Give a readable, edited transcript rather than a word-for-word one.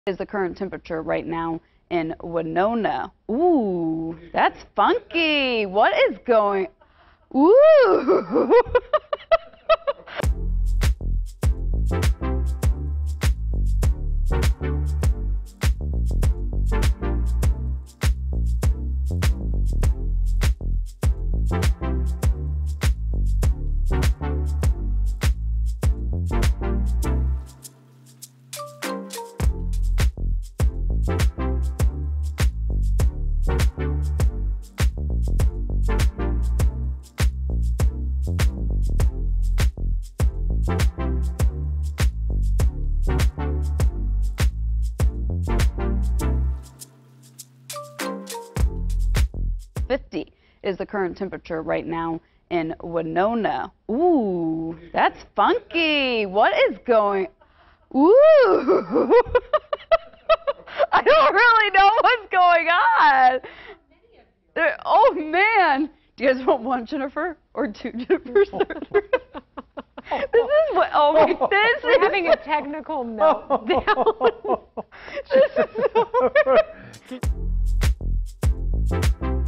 Is the current temperature right now in Winona? Ooh, that's funky. What is going? Ooh. Is the current temperature right now in Winona? Ooh, that's funky. What is going? Ooh. I don't really know what's going on. Oh man, do you guys want one Jennifer or two Jennifers? This is what. Oh my! This We're having a technical meltdown. This is so weird.